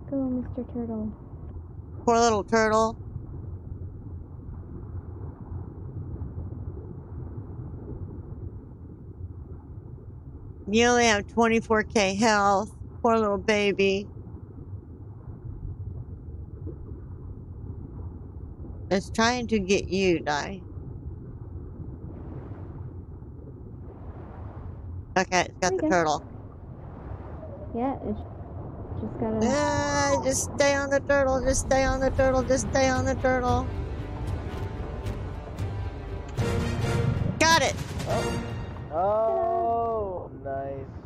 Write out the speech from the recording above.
Go, Mr. Turtle. Poor little turtle. You only have 24k health. Poor little baby. It's trying to get you, Di. Okay, it's got the turtle. Yeah, it's just gotta... Just stay on the turtle, just stay on the turtle, just stay on the turtle. Got it! Oh, nice.